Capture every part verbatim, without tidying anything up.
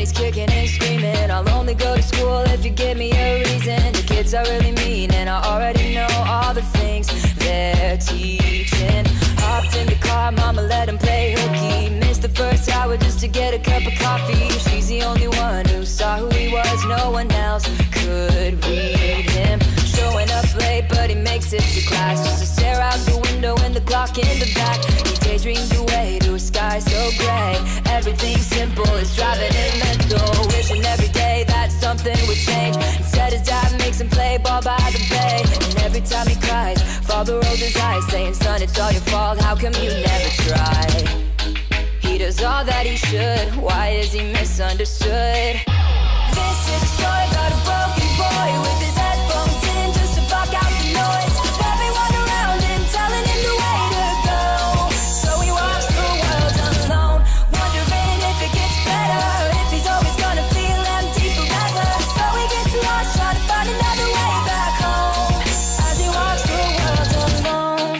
he's kicking and screaming. I'll only go to school if you give me a reason. The kids are really mean and I already know all the things they're teaching. Hopped in the car, mama let him play hooky. Missed the first hour just to get a cup of coffee. She's the only one who saw who he was. No one else could read him. Showing up late, but he makes it to class just to stare out the window and the clock in the back. He daydreamed away to a sky so gray. Everything simple is driving him mental. Wishing every day that something would change. Instead his dad makes him play ball by the bay. And every time he cries, father rolls his eyes, saying, son, it's all your fault, how come you never try? He does all that he should, why is he misunderstood? This is a story about a broken boy with his headphones in just to block out the noise of everyone around him telling him the way to go. So he walks the world alone, wondering if it gets better, if he's always gonna feel empty forever. So he gets lost trying to find another way back home as he walks the world alone.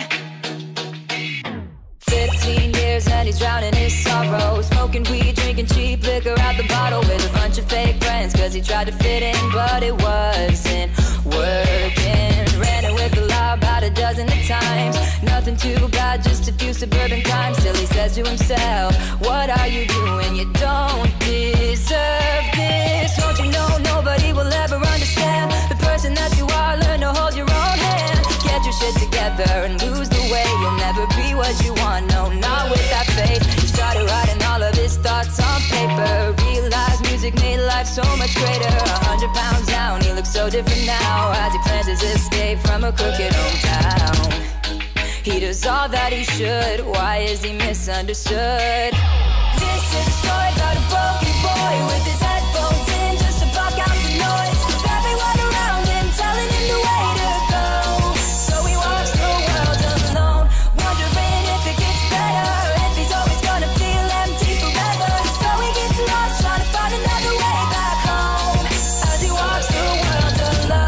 Fifteen years and he's drowning his sorrow, smoking weed, drinking cheap liquor out the bottle with a bunch of fake friends, cause he tried to fit in but it wasn't working. Ran it with the law about a dozen of times. Nothing too bad, just a few suburban crimes. Still he says to himself, what are you doing? You don't deserve this. Don't you know nobody will ever understand the person that you are? Learn to hold your own hand. Get your shit together and lose the way. You'll never be what you want, no, not with that faith. He started writing all of his thoughts on paper. Realized music made life so much greater. A hundred pounds down, he looks so different now as he plans his escape from a crooked hometown. He does all that he should, why is he misunderstood? This is a story about a broken boy with his headphones in just to block out the noise of everyone around him telling him the way to go. So he walks the world alone, wondering if it gets better, if he's always gonna feel empty forever. So he gets lost trying to find another way back home as he walks the world alone.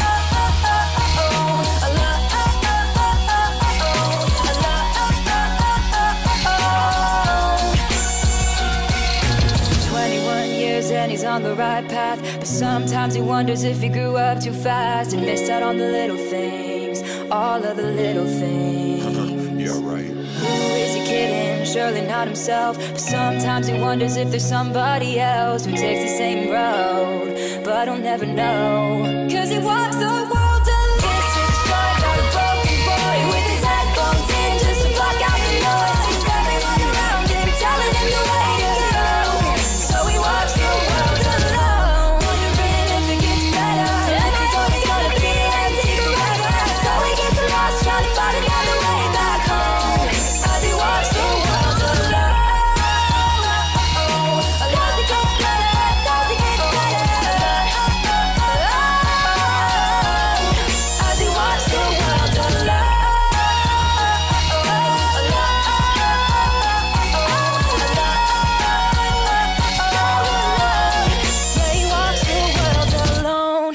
And he's on the right path, but sometimes he wonders if he grew up too fast and missed out on the little things, all of the little things. Yeah, right. Who is he kidding? Surely not himself. But sometimes he wonders if there's somebody else who takes the same road, but he'll never know, cause he walks the world alone. This is a story about a broken boy with his headphones in just to block out the noise. Everyone around him telling him the way to go. So he walks the world alone, wondering if it gets better, if he's always gonna be empty forever. So he gets lost trying to find another way back home as he walks the world alone. Does it get better? Does it get better? As he walks the world alone. Yeah, he walks the world alone.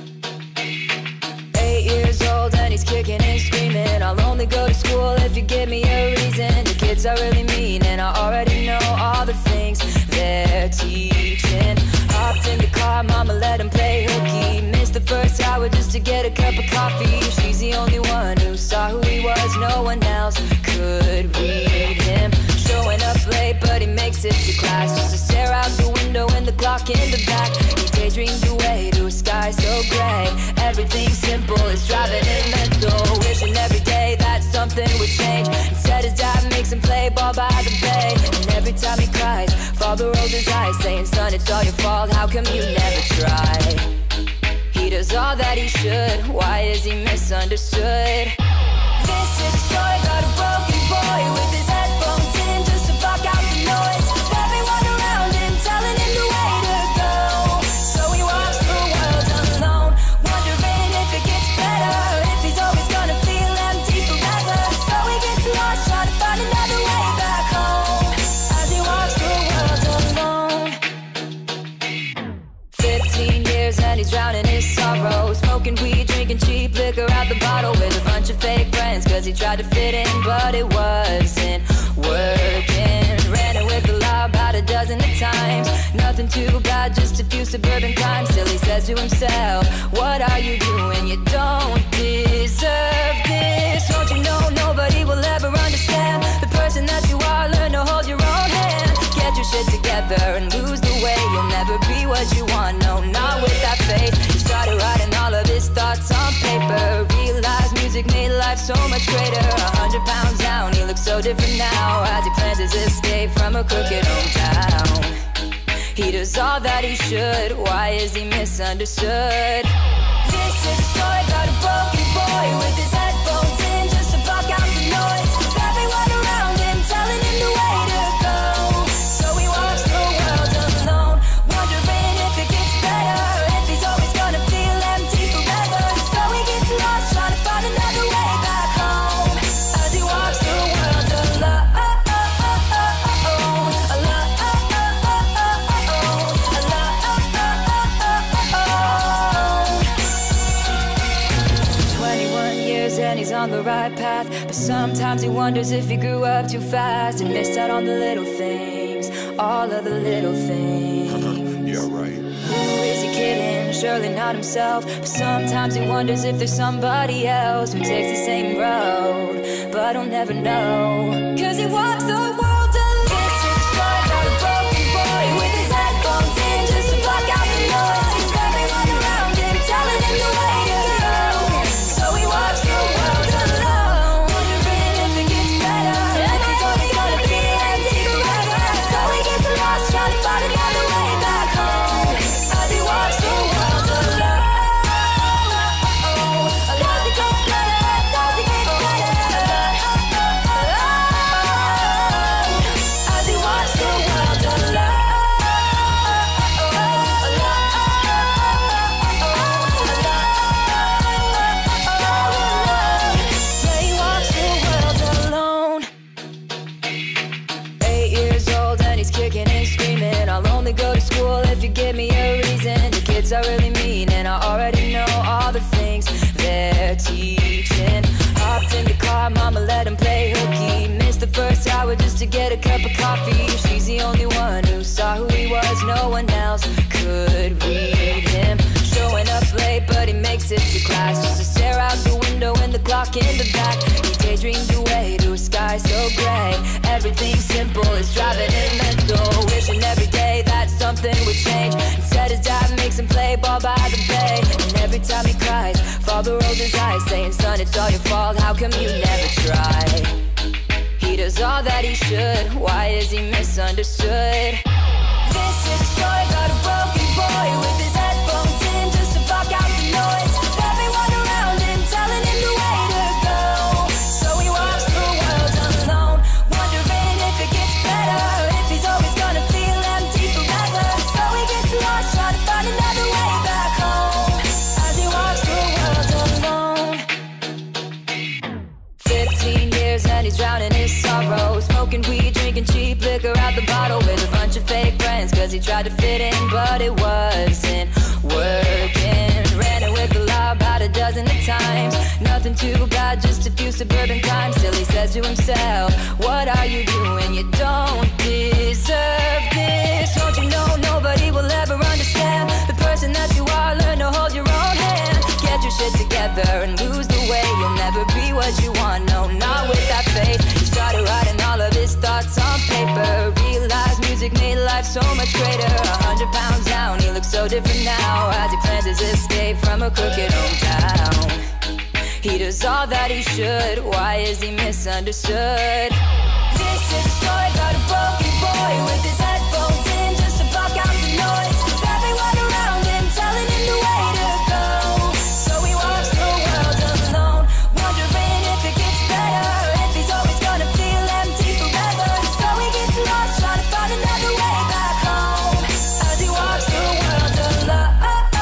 Eight years old and he's kicking and screaming. I'll only go to school if you give me a reason. The kids are really mean and I already know all the things they're teaching. Hopped in the car, mama let him play hooky. Missed the first hour just to get a cup of coffee. She's the only one who saw who he was. No one else could read him. Showing up late, but he makes it to class just to stare out the window and the clock in the back. He daydreamed away to a sky so gray. Everything simple is driving him mental. Wishing every day that something would change. Instead his dad makes him play ball by the bay. And every time he cries, father rolls his eyes, saying, son, it's all your fault, how come you never try? He does all that he should, why is he misunderstood? This is a story about a broken boy with his headphones in just to block out the noise of everyone around him telling him the way to go. So he walks the world alone, wondering if it gets better, if he's always gonna feel empty forever. So he gets lost trying to find another way back home as he walks the world alone. Fifteen years and he's drowning his sorrow, smoking weed, drinking cheap liquor out the bottle with a bunch of fake friends, cause he tried to fit in but it wasn't working. Ran it with the law about a dozen of times. Nothing Nothing too bad, just a few suburban crimes. Still he says to himself, what are you doing? You don't deserve this. Don't you know nobody will ever understand the person that you are? Learn to hold your own hand. Get your shit together and lose the way. You'll never be what you want, no, not with that face. He started writing all of his thoughts on paper. Realized music made life so much greater. A hundred pounds down, he looks so different now, as he plans his escape from a crooked hometown. He does all that he should, why is he misunderstood? This is a story about a broken boy with his headphones in just to block out the noise of everyone around him telling him the way to go. So he walks the world alone, wondering if it gets better, if he's always gonna feel empty forever. So he gets lost trying to find another way back home, as he walks the world alone. And he's on the right path, but sometimes he wonders if he grew up too fast and missed out on the little things, all of the little things. Yeah, right. Who is he kidding? Surely not himself. But sometimes he wonders if there's somebody else who takes the same road, but he'll never know, 'cause he walks the world alone. This is a story about a broken boy with his headphones in just to block out the noise. Everyone around him telling him the way to go. So he walks the world alone, wondering if it gets better, if he's always gonna be empty forever. So he gets lost trying to find another way back home, as he walks the world alone. Does it get better? Does it get better? As he walks the world alone. Yeah, he walks the world alone. Eight years old and he's kicking and screaming. I'll only go to school if you give me a reason. The kids are really mean and I already know all the things they're teaching. Hopped in the car, mama let him play hooky. Missed the first hour just to get a cup of coffee. She's the only one who saw who he was, no one else could read him. Showing up late, but he makes it to class just to stare out the window and the clock in the back. He daydreamed away to a sky so gray. Everything simple is driving him mental, wishing every day that something would change. Instead his dad makes him play ball by the bay, and every time he cries, father rolls his eyes, saying, son, it's all your fault, how come you never try? He does all that he should, why is he misunderstood? This is a story about a broken boy with his headphones in just to block out the noise of everyone around him telling him the way to go. So he walks the world alone, wondering if it gets better, if he's always gonna feel empty forever. So he gets lost trying to find another way back home, as he walks the world alone. Fifteen years and he's drowning his sorrow, smoking weed, drinking cheap liquor out the bottle with a bunch of fake friends, 'cause he tried to fit in but it wasn't working. Ran it with the law about a dozen of times. Nothing too bad, just a few suburban crimes. Still he says to himself, what are you doing? You don't deserve this. Don't you know nobody will ever understand the person that you are? Learn to hold your own hand. Get your shit together and lose the way. You'll never be what you want, no, not with that face. He started writing all of his thoughts on paper. Realized music made life so much greater. A hundred pounds down, he looks so different now, as he plans his escape from a crooked hometown. He does all that he should, why is he misunderstood? This is a story about a broken boy with his headphones in just to block out the noise of everyone around him telling him the way to go. So he walks the world alone, wondering if it gets better, if he's always gonna feel empty forever. So he gets lost trying to find another way back home, as he walks the world alone.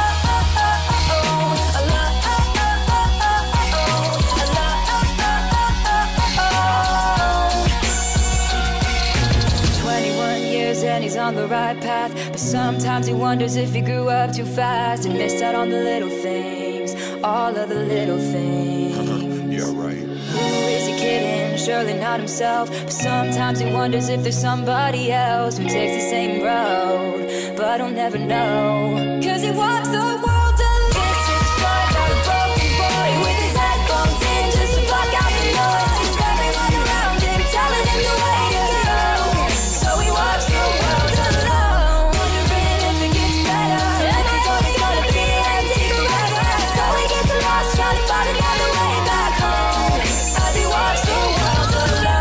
twenty-one years and he's on the right path, but sometimes he wonders if he grew up too fast and missed out on the little things, all of the little things. Yeah, right. Who is he kidding? surely not himself. But sometimes he wonders if there's somebody else who takes the same road, but he'll never know, 'cause he walks the world alone. This is a story about a broken boy with his headphones in just to block out the noise. With everyone around him telling him the way to go, so he walks the world alone, wondering if it gets better, if he's always gonna be empty forever. So he gets lost trying to find another way back home as he walks the world alone.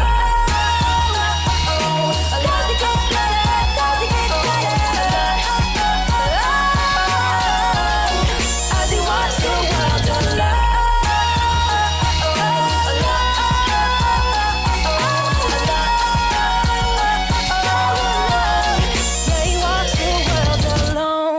Does it get better? Does it get better? As he walks the world alone. Yeah, he walks the world alone.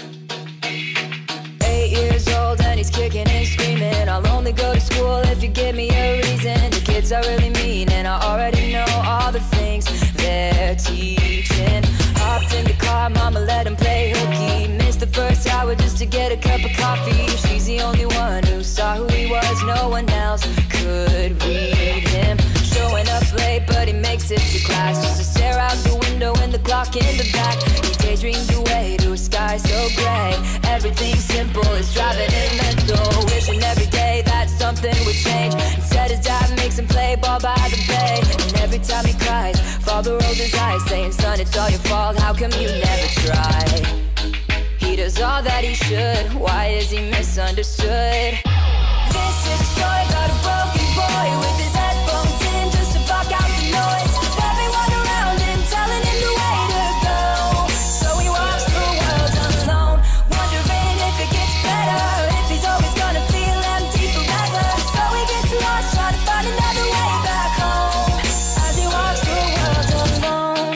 Eight years old and he's kicking and screaming. I'll only go to school if you give me a reason. The kids are really mean and I already know all the things they're teaching. Hopped in the car, mama let him play hooky. Missed the first hour just to get a cup of coffee. She's the only one who saw who he was. No one else could read him. Showing up late, but he makes it to class just to stare out the window and the clock in the back. He daydreamed away to a sky so gray. Everything simple is driving him mental. Wishing every day that something would change. Instead his dad makes him play ball by the bay. And every time he cries, father rolls his eyes, saying, son, it's all your fault, how come you never try? He does all that he should, why is he misunderstood? This is a story about a broken boy with his headphones in just to block out the noise. With everyone around him telling him the way to go, so he walks the world alone, wondering if it gets better, if he's always gonna feel empty forever. So he gets lost trying to find another way back home as he walks the world alone.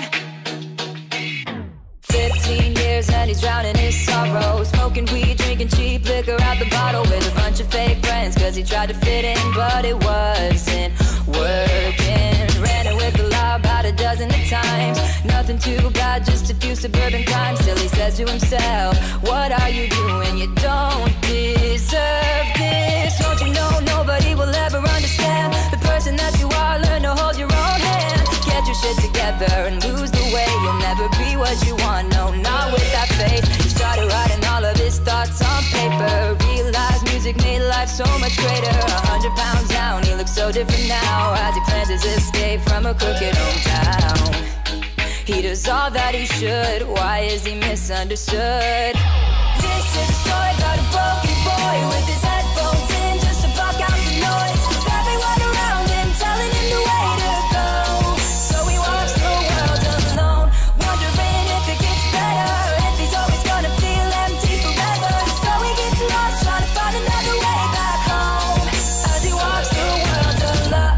Fifteen years and he's drowning his sorrow, smoking weed, drinking cheap liquor out the bottle with a bunch of fake friends, 'cause he tried to fit in but it wasn't working. Ran it with the law about a dozen of times, nothing too bad, just a few suburban crimes. Still he says to himself, what are you doing? You don't deserve this. Don't you know nobody will ever understand the person that you are? Learn to hold your own hand, get your shit together and lose the way. You'll never be what you want, no, not with that faith. He started writing all of his thoughts on paper, realized music made life so much greater. A hundred pounds down, he looks so different now as he plans his escape from a crooked hometown. He does all that he should, why is he misunderstood? This is a story about a broken boy with his headphones in just to block out the noise. With everyone around him telling him the way to go, so he walks the world alone, wondering if it gets better, if he's always gonna feel empty forever. So he gets lost trying to find another way back home as he walks the world alone.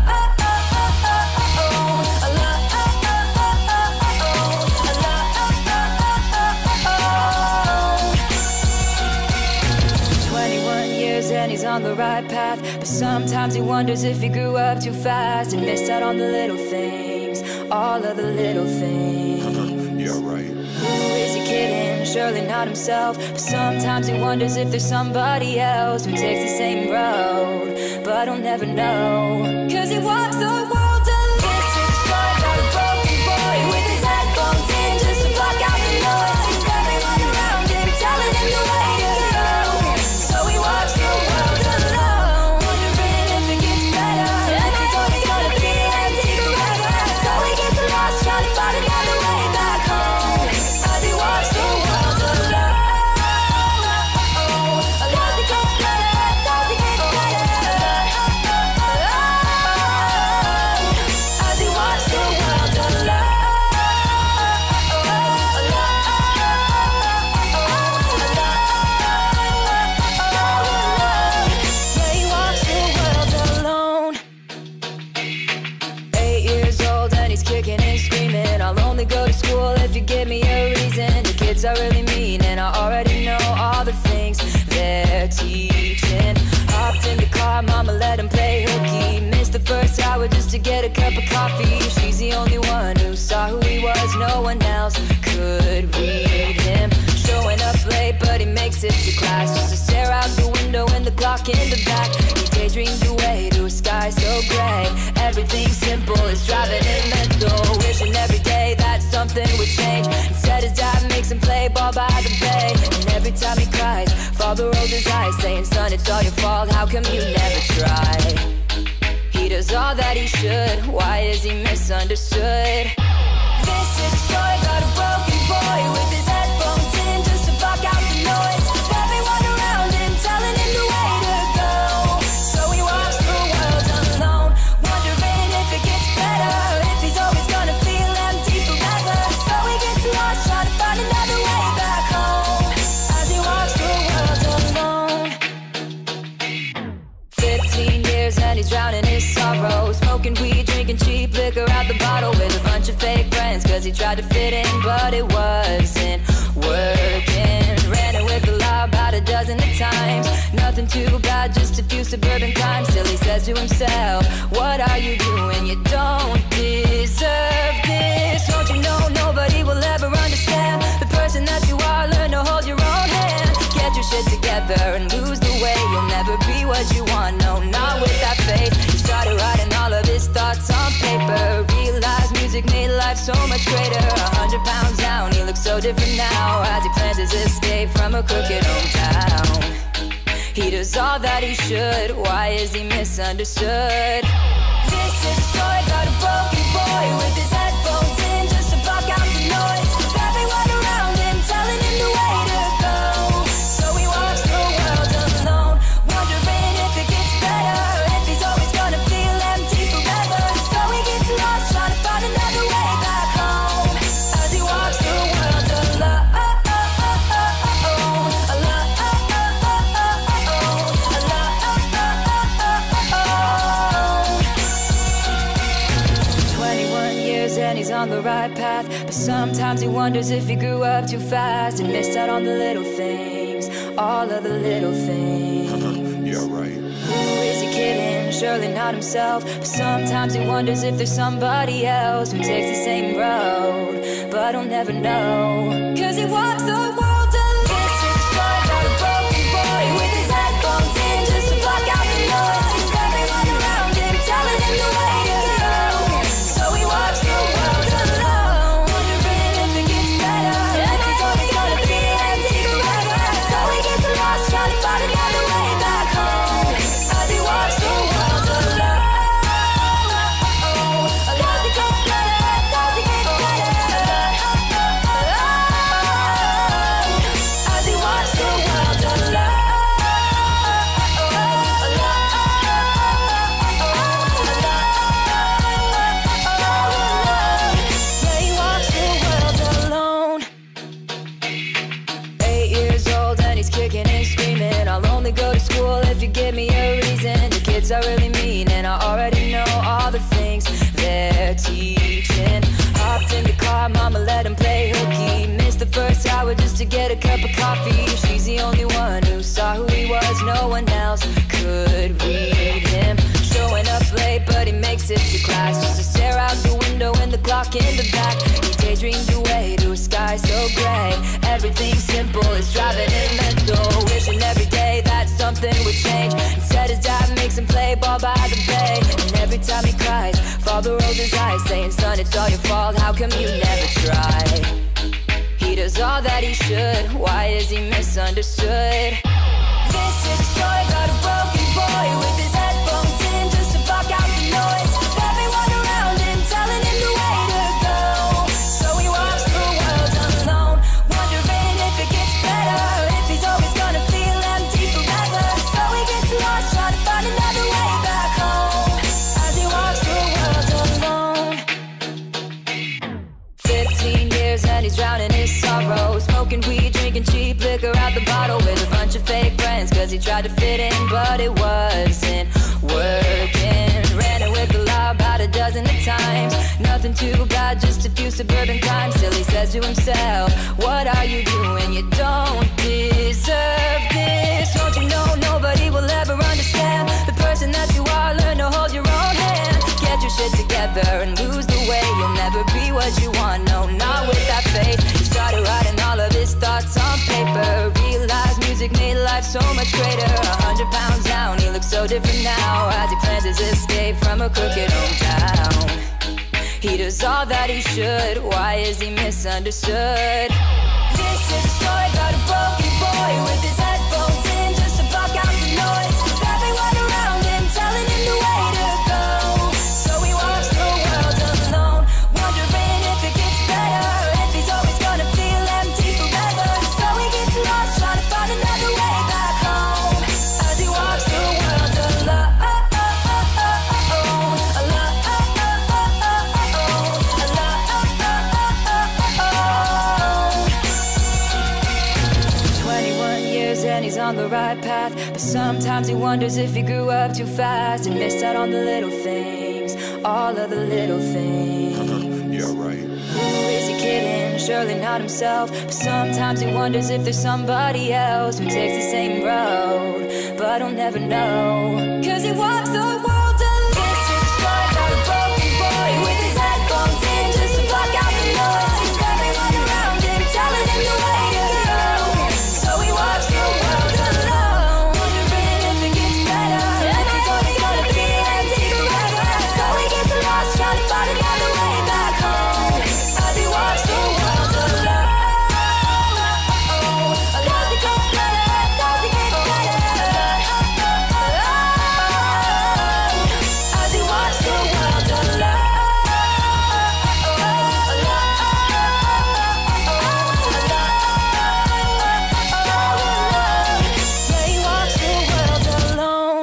twenty-one years and he's on the right path, but sometimes he wonders if he grew up too fast and missed out on the little things, all of the little things. Yeah, right. Who is he kidding? Surely not himself. But sometimes he wonders if there's somebody else who takes the same road, but he'll never know, 'cause he walks the world alone. This is a story about a broken boy with his headphones in just to block out the noise. With everyone around him telling him the way to go, so he walks the world alone, wondering if it gets better, if he's always gonna be empty forever. So he gets lost trying to find another way back home as he walks the world alone. Does it get better? Does it get better? As he walks the world alone. Yeah, he walks the world alone. Eight years old and he's kicking and screaming. I'll only go to school if you give me a reason. The kids are really mean and I already know all the things they're teaching. Hopped in the car, mama let him play hooky. Missed the first hour just to get a cup of coffee. She's the only one who saw who he was. No one else could read him. Showing up late, but he makes it to class just to stare out the window and the clock in the back. He daydreamed away to a sky so gray. Everything simple is driving him mental. Wishing every day that something would change. Instead his dad makes him play ball by the bay. And every time he cries, father rolls his eyes, saying, son, it's all your fault, how come you never try? He does all that he should, why is he misunderstood? This is a story about a broken boy with his headphones in just to block out the noise. Everyone around him telling him the way to go. So he walks the world alone, wondering if it gets better, if he's always gonna feel empty forever. So he gets lost trying to find another way back home as he walks the world alone. Fifteen years and he's drowning his sorrow, smoking weed, drinking cheap liquor out the bottle with a bunch of fake friends, cause he tried to fit in but it wasn't working. Ran it with the law about a dozen of times, nothing too bad, just a few suburban crimes. Still he says to himself, what are you doing? You don't deserve this. Don't you know nobody will ever understand the person that you are? Learn to hold your own hand, get your shit together and lose the way. You'll never be what you want, no, not with that face. He started writing all of his thoughts on paper, realized music made life so much greater. A hundred pounds down, he looks so different now as he plans his escape from a crooked hometown. He does all that he should, why is he misunderstood? This is a story about a broken boy with his headphones in just to block out the noise of everyone around him telling him the way to go. So he walks the world alone, wondering if it gets better, if he's always gonna feel empty forever. So he gets lost trying to find another way back home as he walks the world alone. And he's on the right path, but sometimes he wonders if he grew up too fast and missed out on the little things, all of the little things. Yeah, right. Who is he kidding? Surely not himself. But sometimes he wonders if there's somebody else who takes the same road, but he'll never know, cause he walks the world alone. This is a story about a broken boy with his headphones in just to block out the noise. Everyone around him telling him the way to go. So he walks the world alone, wondering if it gets better, if he's always gonna be empty forever. So he gets lost trying to find another way back home as he walks the world alone. Does it get better? Does it get better? As he walks the world alone. Yeah, he walks the world alone. Eight years old and he's kicking and screaming, I'll only go to school if you give me a reason. The kids are really mean and I already know all the things they're teaching. Hopped in the car, mama let him play hooky. Missed the first hour just to get a cup of coffee. She's the only one who saw who he was, no one else could read him. Showing up late but he makes it to class just to stare out the window and the clock in the back. He daydreamed away to a sky so gray. Everything simple is driving him mental, wishing every day that something would change. Instead his dad makes him play ball by the bay. And every time he cries, father rolls his eyes, saying, son, it's all your fault, how come you never try? He does all that he should, why is he misunderstood? This is a story about a broken boy with his headphones in just to block out the noise of everyone around him telling him the way to go. So he walks the world alone, wondering if it gets better, if he's always gonna feel empty forever. So he gets lost trying to find another way back home as he walks the world alone. Fifteen years and he's drowning his sorrow, smoking weed, drinking cheap liquor out the bottle with a bunch of fake friends, cause he tried to fit in but it wasn't working. Ran it with the law about a dozen of times, nothing too bad, just a few suburban crimes. Still he says to himself, what are you doing? You don't deserve this. Don't you know nobody will ever understand the person that you are? Learn to hold your own hand, get your shit together and lose the way. You'll never be what you want, no, not with that face. He started writing all of his thoughts on paper, realized music made life so much greater. A hundred pounds down, he looks so different now as he plans his escape from a crooked hometown. He does all that he should, why is he misunderstood? This is a story about a broken boy with his headphones in just to block out the noise of everyone around him telling him the way to go. So he walks the world alone, wondering if it gets better, if he's always gonna feel empty forever. So he gets lost trying to find another way back home as he walks the world alone. And he's on the right path, but sometimes he wonders if he grew up too fast and missed out on the little things, all of the little things. Yeah, right. Who is he kidding? Surely not himself. But sometimes he wonders if there's somebody else who takes the same road, but he'll never know, 'cause he walks the world alone. This is a story about a broken boy with his headphones in just to block out the noise of everyone around him telling him the way to go. So he walks the world alone, wondering if it gets better, if he's always gonna be empty forever. So he gets lost trying to find another way back home as he walks the world alone. Does it get better? Does it get better? As he walks the world alone. Yeah, he walks the world alone.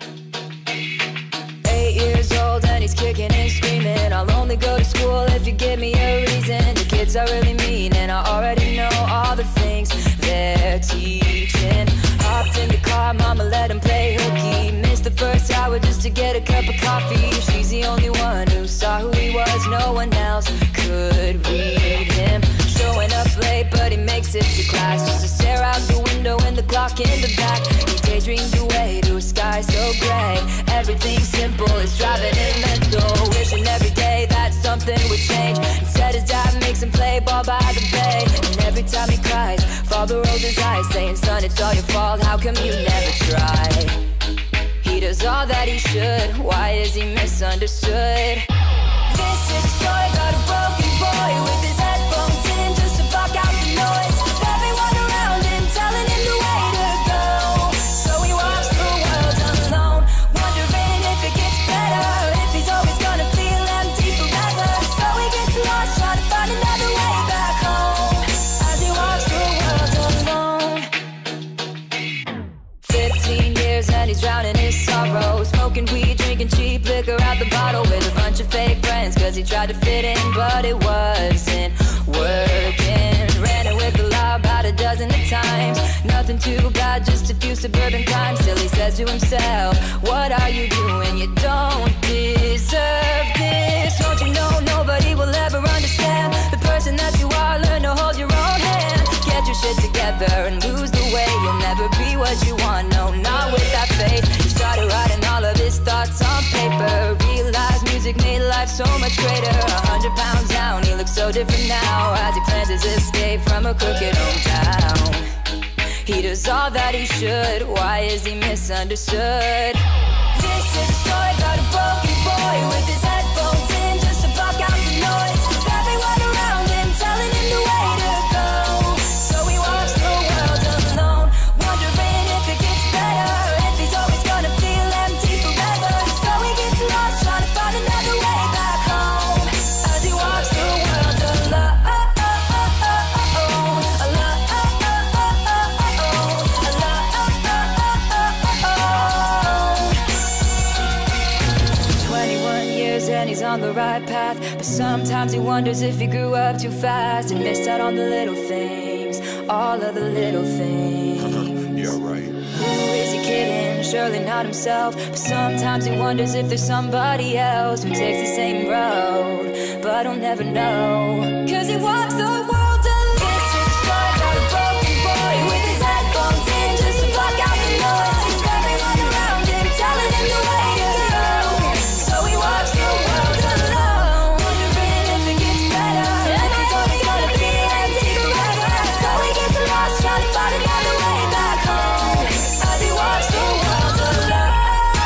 Eight years old and he's kicking and screaming. I'll only go to school if you give me a reason. The kids are really mean and I already know all the things they're teaching. Hopped in the car, mama let him play hooky. Missed the first hour just to get a cup of coffee. She's the only one who saw who he was, no one else could read him. Showing up late but he makes it to class just to stare out the window and the clock in the back. He daydreamed away to a sky so gray. Everything simple is driving him mental, wishing every day that something would change. Instead his dad makes him play ball by the bay, and every time he cries, father rolls his eyes saying, son, it's all your fault, how come you never try? He does all that he should, why is he misunderstood? This is a story about a broken boy with his headphones in just to block out the noise of everyone around him telling him the way to go. So he walks the world alone, wondering if it gets better, if he's always gonna feel empty forever. So he gets lost trying to find another way back home as he walks the world alone. Fifteen years and he's drowning his sorrow, smoking weed, drinking cheap liquor out the bottle with a bunch of fake friends, 'cause he tried to fit in but it wasn't working. Ran it with the law about a dozen of times, nothing too bad, just a few suburban crimes. Still he says to himself, what are you doing? You don't deserve this. Don't you know nobody will ever understand the person that you are? Learn to hold your own hand, get your shit together and lose the way. You'll never be what you want, no, not with that faith. He started writing all of his thoughts on paper, realized music made life so much greater. A hundred pounds down, he looks so different now as he plans his escape from a crooked hometown. He does all that he should, why is he misunderstood? This is a story about a broken boy with his headphones in just to block out the noise of everyone around him telling him the way to go. So he walks the world alone, wondering if it gets better, if he's always gonna feel empty forever. So he gets lost trying to find another way back home as he walks the world alone. twenty-one years and he's on the right path, but sometimes he wonders if he grew up too fast and missed out on the little things, all of the little things. Yeah, right. Who is he kidding? Surely not himself. But sometimes he wonders if there's somebody else who takes the same road, but he'll never know, 'cause he walks the world alone. This is a story about a broken boy with his headphones in just to block out the noise of everyone around him telling him the way to go. So he walks the world alone, wondering if it gets better, if he's always gonna be empty forever. So he gets lost trying to find another way back home as he walks the world alone.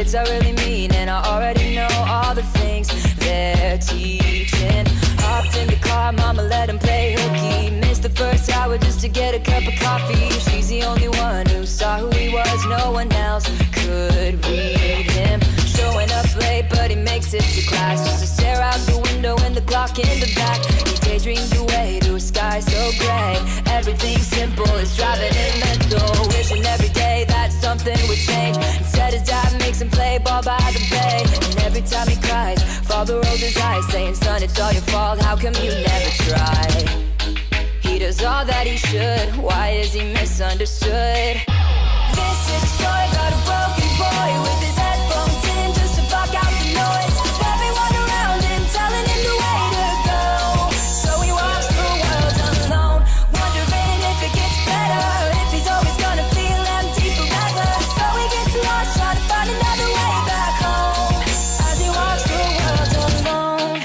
kids are really mean, and I already know all the things they're teaching. Hopped in the car, mama let him play hooky. Missed the first hour just to get a cup of coffee. She's the only one who saw who he was, no one else could read him. Showing up late, but he makes it to class just to stare out the window and the clock in the back. He daydreamed away to a sky so gray. Everything simple is driving him mental. Wishing every day that something would change. Instead his dad makes him play ball by the bay. And every time he cries, father rolls his eyes, saying, son, it's all your fault, how come you never try? He does all that he should, why is he misunderstood? This is a story about a broken boy with his headphones in just to block out the noise. Everyone around him telling him the way to go. So he walks the world alone, wondering if it gets better, if he's always gonna feel empty forever. So he gets lost trying to find another way back home as he walks the world alone.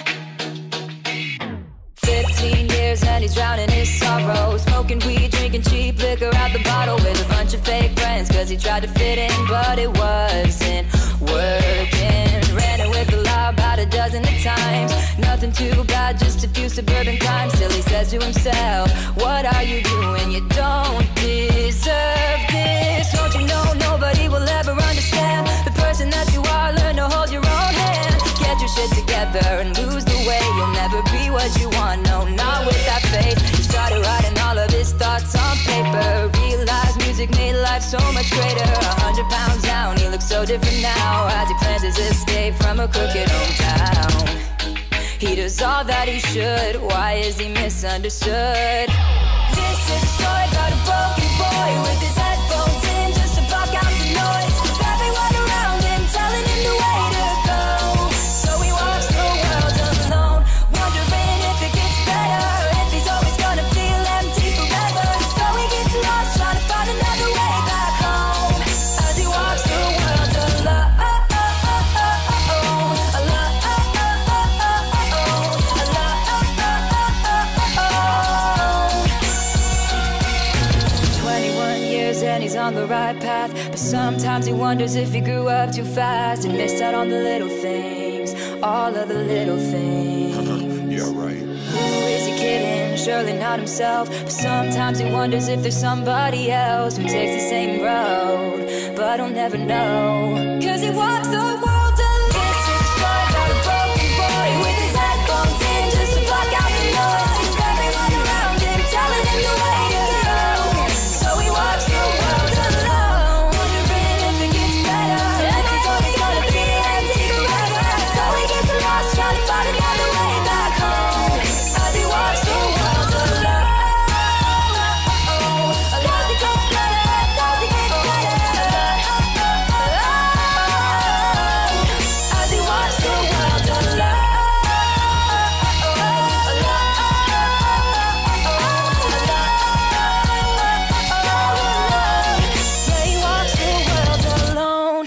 Fifteen years and he's drowning his sorrow, smoking weed, drinking cheap liquor out the bottle with a bunch of fake friends, cause he tried to fit in but it wasn't working. Ran it with the law about a dozen of times, nothing too bad, just a few suburban crimes. Still he says to himself, what are you doing? You don't deserve this. Don't you know nobody will ever understand the person that you are? Learn to hold your own hand, get your shit together and lose the way. You'll never be what you want, no, not with that face. He started writing all of his thoughts on paper, realized music made life so much greater. A hundred pounds down, he looks so different now as he plans his escape from a crooked hometown. He does all that he should, why is he misunderstood? This is a story about a broken boy with his headphones in just to block out the noise. Everyone around him telling him the way to go. So he walks the world alone, wondering if it gets better, if he's always gonna feel empty forever. So he gets lost trying to find another way back home as he walks the world alone. And he's on the right path, but sometimes he wonders if he grew up too fast and missed out on the little things, all of the little things. Yeah, right. Who is he kidding? Surely not himself. But sometimes he wonders if there's somebody else who takes the same road, but he'll never know, cause he walks the world alone. This is a story about a broken boy with his headphones in just to block out the noise. Everyone around him telling him the way to go. So he walks the world alone, wondering if it gets better, if he's always gonna be empty forever. So he gets lost trying to find another way back home as he walks the world alone. Does it get better? Does it get better? As he walks the world alone. Yeah, he walks the world alone.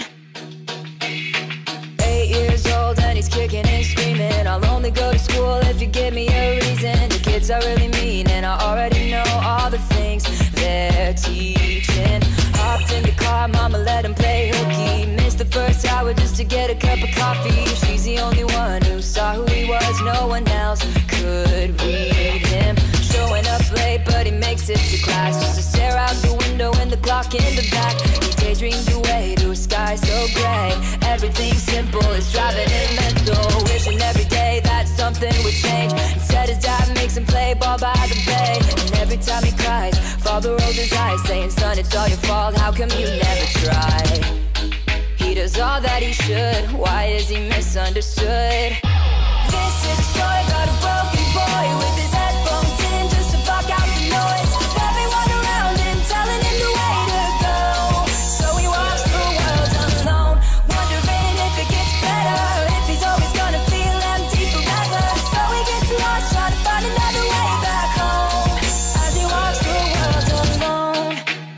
Eight years old and he's kicking and screaming, I'll only go to school if you give me a reason. The kids are really mean, and I already know all the things they're teaching. Hopped in the car, mama let him play hooky. Missed the first hour just to get a cup of coffee. She's the only one who saw who he was, no one else could read him. Showing up late, but he makes it to class just to stare out the window and the clock in the back. He daydreamed away to a sky so gray. Everything simple is driving him mental. Wishing every day that something would change. Instead his dad makes him play ball by the bay. And every time he cries, father rolls his eyes, saying, son, it's all your fault, how come you never try? He does all that he should, why is he misunderstood? This is a story about a broken boy with his headphones in just to block out the noise. Everyone around him telling him the way to go. So he walks the world alone, wondering if it gets better, if he's always gonna feel empty forever. So he gets lost trying to find another way back home as he walks the world alone.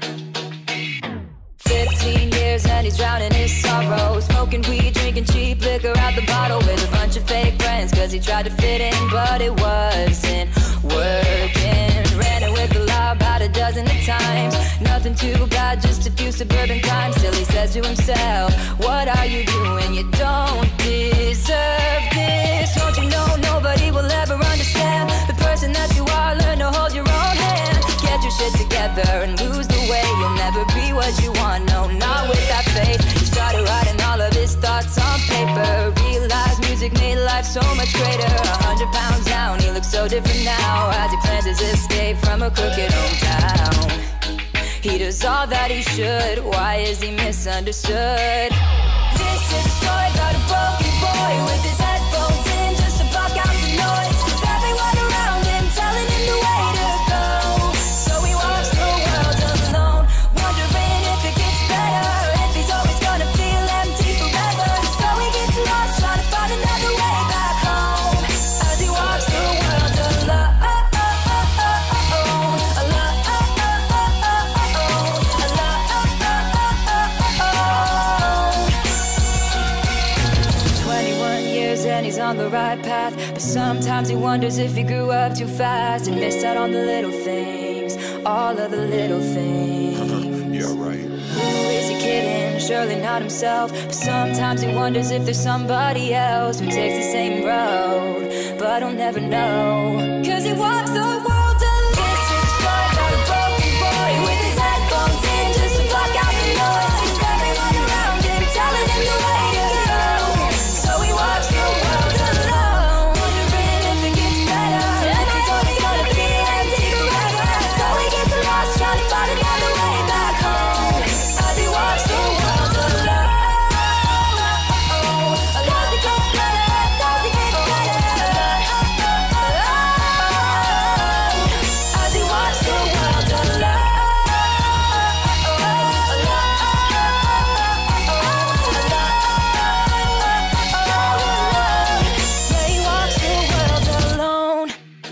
Fifteen years and he's drowning his sorrow, smoking weed, drinking cheap liquor out the bottle with a bunch of fake friends, cause he tried to fit in but it wasn't working. Ran it with the law about a dozen of times, nothing too bad, just a few suburban crime. Still he says to himself, what are you doing? You don't deserve this. Don't you know nobody will ever understand the person that you are? Learn to hold your own hand. Get your shit together and lose the way. You'll never be what you want, no, not with that face. He started writing all of his thoughts on paper. Realized music made life so much greater. A hundred pounds down, he looks so different now as he plans his escape from a crooked hometown. He does all that he should, why is he misunderstood? This is a story about a broken boy with his headphones in just to block out the noise of everyone around him telling him the way to go. So he walks the world alone, wondering if it gets better, if he's always gonna feel empty forever. So he gets lost trying to find another way back home as he walks the world alone. And he's on the right path, but sometimes he wonders if he grew up too fast and missed out on the little things, all of the little things. Yeah, right. Who is he kidding? Surely not himself. But sometimes he wonders if there's somebody else who takes the same road, but he'll never know, 'cause he walks the world alone. This is a story about a broken boy with his headphones in just to block out the noise of everyone around him telling him the way to go. So he walks the world alone, wondering if it gets better, if he's always gonna be empty forever. So he gets lost trying to find another way back home as he walks the world alone. Does it get better? Does it get better? As he walks the world alone. Yeah, he walks the world alone.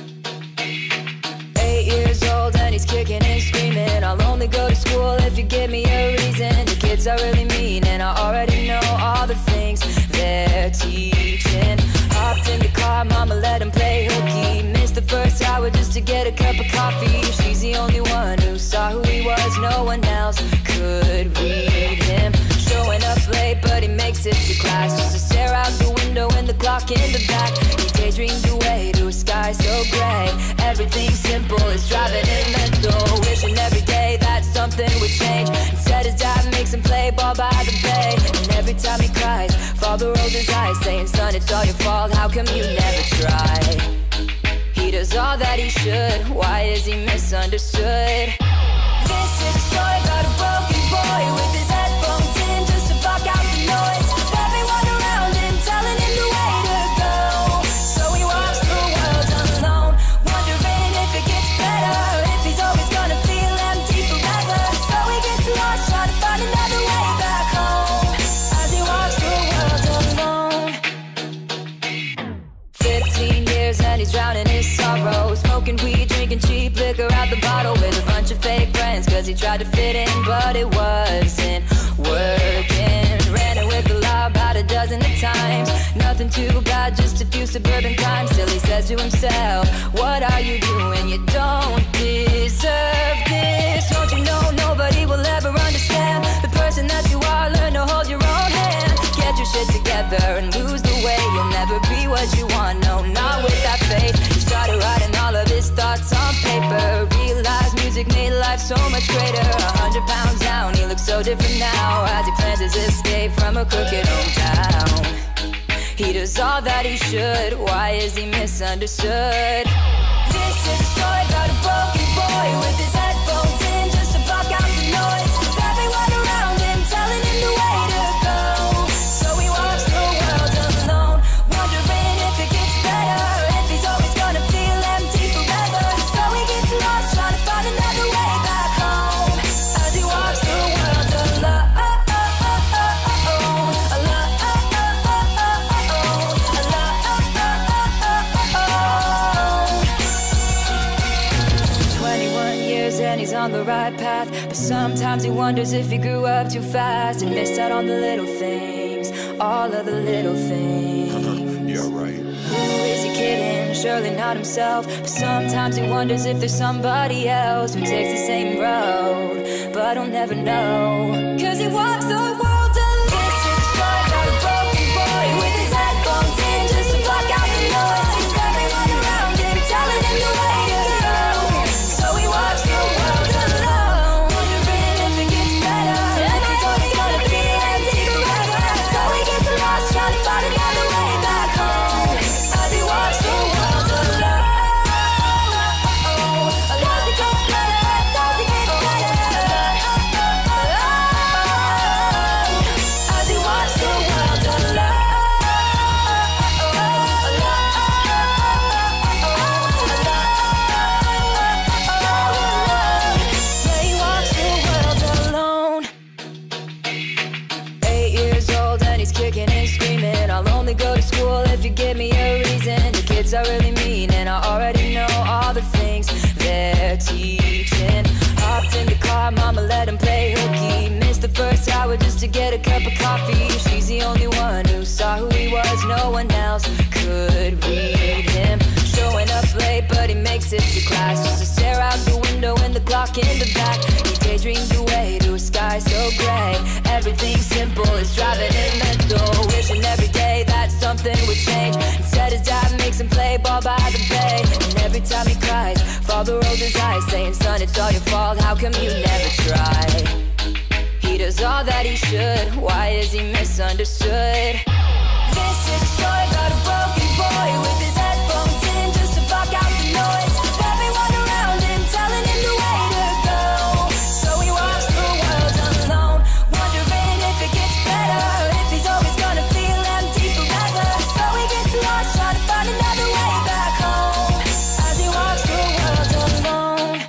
Eight years old and he's kicking and screaming. I'll only go to school if you give me a reason. The kids are really mean and I already know all the things they're teaching. Hopped in the car, mama let him play hooky. Missed the first hour just to get a cup of coffee. She's the only one who saw who he was. No one else could read him. Showing up late, but he makes it to class just to stare out the window and the clock in the back. He daydreamed away to a sky so gray. Everything simple is driving him mental. Wishing every day that something would change. Instead his dad makes him play ball by the bay. And every time he cries, father rolls his eyes, saying, son, it's all your fault, how come you never try? He does all that he should, why is he misunderstood? This is a story about a broken boy with his headphones in just to block out the noise of everyone around him telling him the way to go. So he walks the world alone, wondering if it gets better, if he's always gonna feel empty forever. So he gets lost trying to find another way back home as he walks the world alone. Fifteen years and he's drowning his sorrow, smoking weed, drinking cheap liquor out the bottle with a bunch of fake friends, 'cause he tried to fit in but it wasn't working. Ran it with the law about a dozen of times. Nothing too bad, just a few suburban crimes. Still he says to himself, what are you doing? You don't deserve this. Don't you know nobody will ever understand the person that you are? Learn to hold your own hand. Get your shit together and lose the way. You'll never be what you want, no, not with that face. He started writing all of his thoughts on paper. Realized music made life so much greater. A hundred pounds down, he looks so different now as he plans his escape from a crooked hometown. He does all that he should, why is he misunderstood? This is a story about a broken boy with his headphones in just to block out the noise of everyone around him telling him the way to go. So he walks the world alone, wondering if it gets better, if he's always gonna feel empty forever. So he gets lost trying to find another way back home as he walks the world alone. twenty-one years and he's on the right path, but sometimes he wonders if he grew up too fast and missed out on the little things, all of the little things. Yeah, right. Who is he kidding? surely not himself. But sometimes he wonders if there's somebody else who takes the same road, but he'll never know, cause he walks the world alone. This is the story about a broken boy with his headphones in just to block out the noise. Everyone around him telling him the way to go, so he walks the world alone, wondering if it gets better, and he thought it's gonna be empty forever. So he gets lost trying to find another way back home, as he walks the world alone. Does it get better? Does it get better? As he walks the world alone. Yeah, he walks the world alone. Eight years old and he's kicking and screaming, I'll only go to school if you give me a reason. The kids are really mean and I already know all the things they're teaching. Hopped in the car, mama let him play hooky. Missed the first hour just to get a cup of coffee. She's the only one who saw who he was, no one else could read him. Showing up late but he makes it to class just to stare out the window and the clock in the back. He daydreamed away to a sky so gray, everything simple is driving him mental. Wishing every day that something would change. Instead his dad makes him play ball by the bay, and every time he cries, father rolls his eyes saying, son, it's all your fault, how come you never try? He does all that he should, why is he misunderstood? This is a story about a broken boy with his headphones in just to block out the noise. Everyone around him telling him the way to go, so he walks the world alone, wondering if it gets better, if he's always gonna feel empty forever. So he gets lost trying to find another way back home, as he walks the world alone.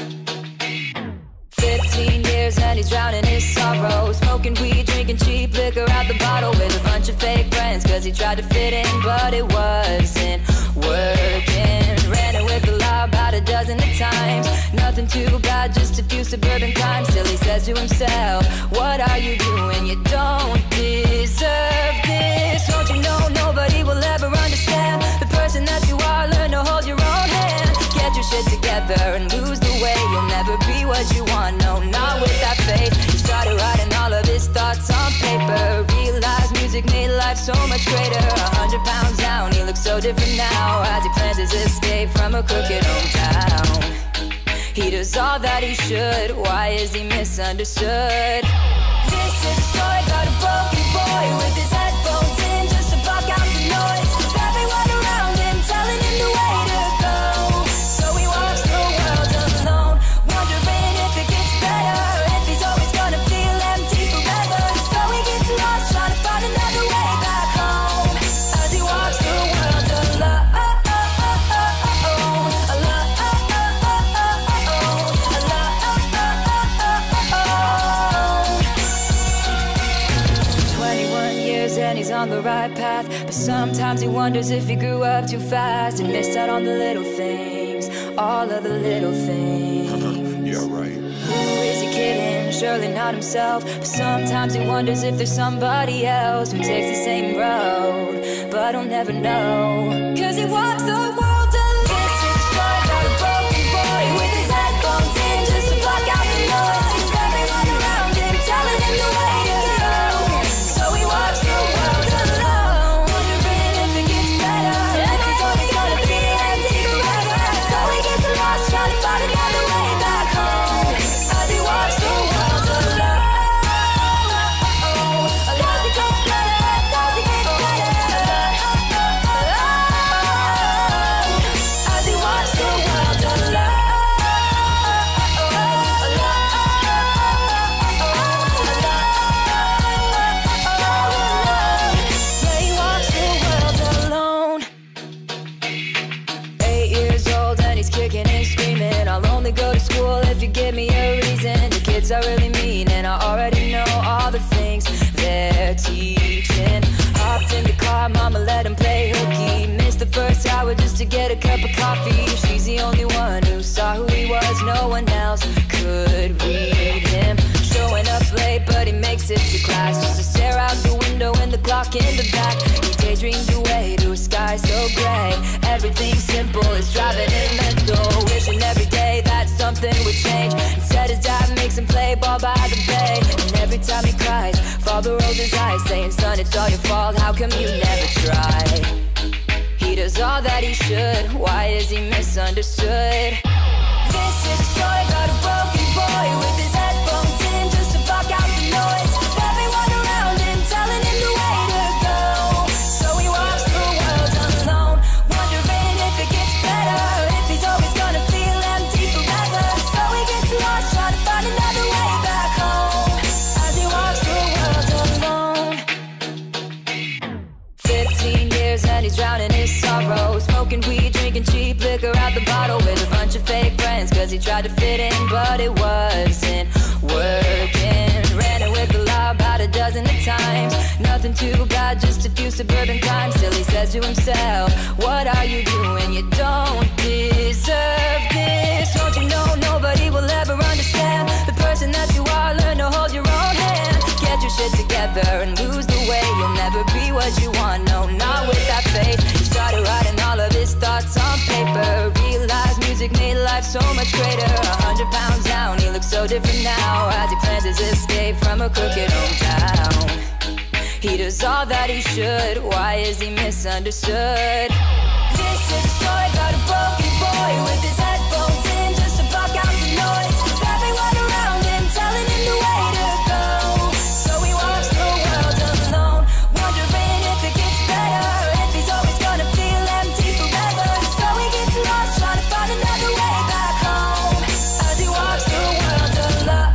Fifteen years and he's drowning his sorrow, smoking weed, drinking cheap liquor out the bottle with a bunch of fake friends, cause he tried to fit in but it wasn't working. Ran it with the law about a dozen of times, nothing too bad, just a few suburban crimes. Still he says to himself, what are you doing? You don't deserve this. Don't you know nobody will ever understand the person that you are? Learn to hold your own hand, get your shit together and lose the way. You'll never be what you want, no, not with that faith. He started writing all of his thoughts on paper, realized music made life so much greater. A hundred pounds down, he looks so different now, as he plans his escape from a crooked hometown. He does all that he should, why is he misunderstood? This is a story about a broken boy with his headphones in just to block out the noise. Everyone around him telling him the way to go, so he walks the world alone, wondering if it gets better, if he's always gonna feel empty forever. So he gets lost trying to find another way back home, as he walks the world alone. And he's on the right path, but sometimes he wonders if he grew up too fast and missed out on the little things, all of the little things. Yeah, right. Who is he kidding? Surely not himself. But sometimes he wonders if there's somebody else who takes the same road, but he'll never know, cause he walks the world alone. This is a story about a broken boy with his headphones in just to block out the noise. Everyone around him telling him the way to go, so he walks the world alone, wondering if it gets better, and he thought it's gonna be empty forever. So he gets lost trying to find another way back home, as he walks the world alone. Does it get better? Does it get better? As he walks the world alone. Yeah, he walks the world alone. Eight years old and he's kicking and screaming, I'll only go to school if you give me a reason. The kids are really mean and I already know all the things they're teaching. Hopped in the car, mama let him play hooky. Missed the first hour just to get a cup of coffee. She's the only one who saw who he was, no one else could read him. Showing up late but he makes it to class just to stare out the window and the clock in the back. He daydreamed away to a sky sky so gray. Everything simple is driving him mental. Wishing every day that something would change. Instead his dad makes him play ball by the bay. And every time he cries, father rolls his eyes, saying, son, it's all your fault, how come you never try? He does all that he should, why is he misunderstood? This is a story about a broken boy with his headphones in just to block out the noise. Everyone around him telling him the way to go. So he walks the world alone, wondering if it gets better, if he's always gonna feel empty forever. So he gets lost trying to find another way back home, as he walks the world alone. Fifteen years and he's drowning his sorrow, smoking weed, drinking cheap liquor out the bottle with a bunch of fake friends, cause he tried to fit in but it wasn't working. Ran it with the law about a dozen of times, nothing too bad, just a few suburban crimes. Still he says to himself, what are you doing? You don't deserve this. Don't you know nobody will ever understand the person that you are? Learn to hold your own hand, get your shit together and lose the way. You'll never be what you want, no, not with that face. He started writing all of his thoughts on paper, realized music made life so much greater. A hundred pounds down, he looks so different now, as he plans his escape from a crooked hometown. He does all that he should, why is he misunderstood? This is a story about a broken boy with his headphones in just to block out the noise. Everyone around him telling him the way to go. So he walks the world alone, wondering if it gets better, if he's always gonna feel empty forever. So he gets lost trying to find another way back home, as he walks the world alone.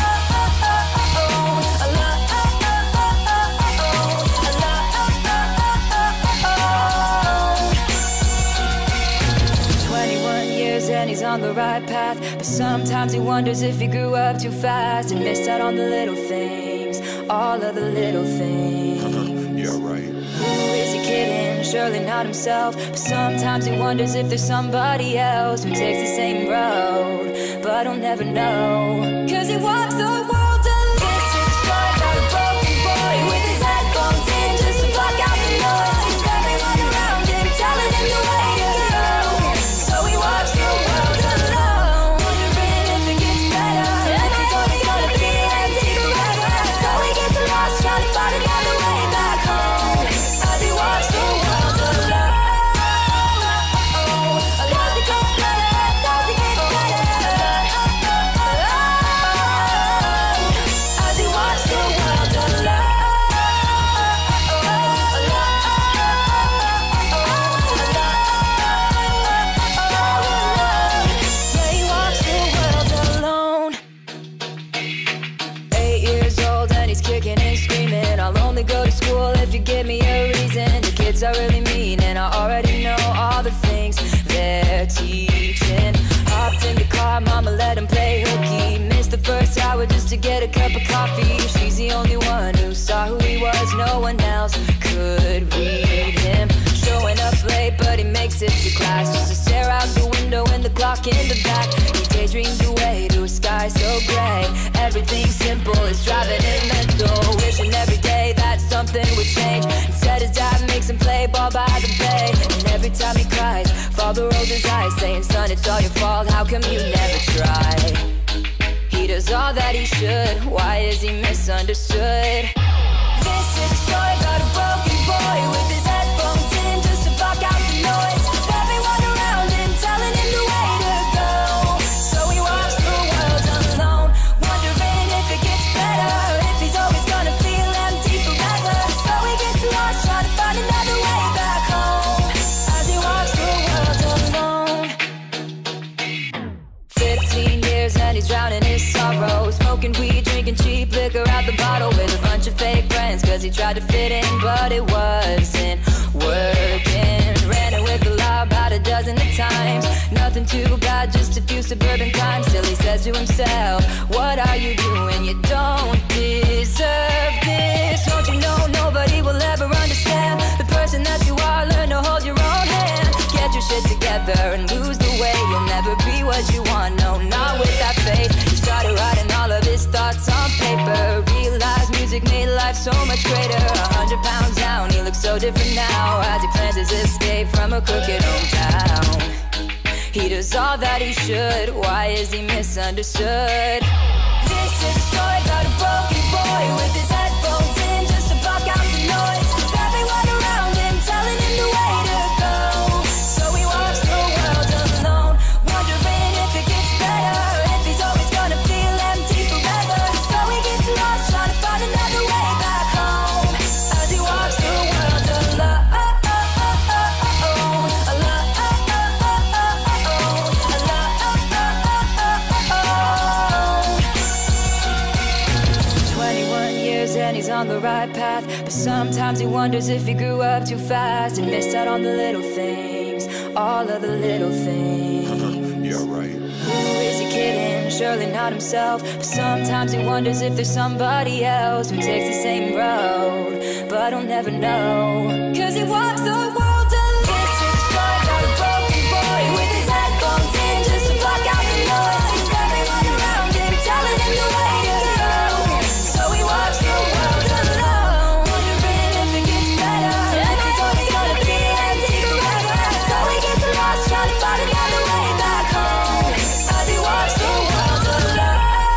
twenty-one years and he's on the right path, but sometimes he wonders if he grew up too fast and missed out on the little things, all of the little things. Yeah, right. Who is he kidding? Surely not himself. But sometimes he wonders if there's somebody else who takes the same road, but he'll never know, cause he walks the world alone. This is a story about a broken boy with his headphones in just to block out the noise. Everyone around him telling him the way to go. So he walks the world alone, wondering if it gets better, if he's always gonna be empty forever. So he gets lost trying to find another way back home, as he walks the world alone. Does it get better? Does it get better? As he walks the world alone. Yeah, he walks the world alone. Eight years old and he's kicking and screaming, I'll only go to school if you give me a reason. The kids are really mean and I already know all the things they're teaching. Hopped in the car, mama let him play hooky. Missed the first hour just to get a cup of coffee. She's the only one who saw who he was, no one else could read him. Showing up late but he makes it to class, just to stare out the window and the clock in the back. He daydreamed away to a sky so gray. Everything simple is driving him mental, wishing every day that something would change. Instead his dad makes him play ball by the bay. And every time he cries, father rolls his eyes, saying, son, it's all your fault, how come you never try? He does all that he should, why is he misunderstood? This is a story about a broken boy with his headphones in just to block out the noise. Everyone around him telling him the way to go. So he walks the world alone, wondering if it gets better, if he's always gonna feel empty forever. So he gets lost trying to find another way back home, as he walks the world alone. Fifteen years and he's drowning his sorrow, smoking weed, drinking cheap liquor out the bottle with a bunch of fake friends, cause he tried to fit in but it wasn't working. Ran it with the law about a dozen of times, nothing too bad, just a few suburban crimes. Still he says to himself, what are you doing? You don't deserve this. Don't you know nobody will ever understand the person that you are? Learn to hold your own hand, get your shit together and lose the way. You'll never be what you want, no, not with that face. He started writing all of his thoughts on paper, realized music made life so much greater. A hundred pounds down, he looks so so different now as he plans his escape from a crooked hometown. He does all that he should, why is he misunderstood? This is a story about a broken boy with his headphones in just to block out the noise of everyone around him telling him the way to go. So he walks the world alone, wondering if it gets better, if he's always gonna feel empty forever. So he gets lost trying to find another way back home as he walks the world alone. And he's on the right path, but sometimes he wonders if he grew up too fast and missed out on the little things, all of the little things. Yeah, right. Who is he kidding? Surely not himself, but sometimes he wonders if there's somebody else who takes the same road, but he'll never know, cause he walks the world alone. This is a story about a broken boy with his headphones in just to block out the noise, everyone around him telling him the way to go. So he walks the world alone, wondering if it gets better, and he's always gonna be empty forever. So he gets lost trying to find another way back home as he walks the world alone.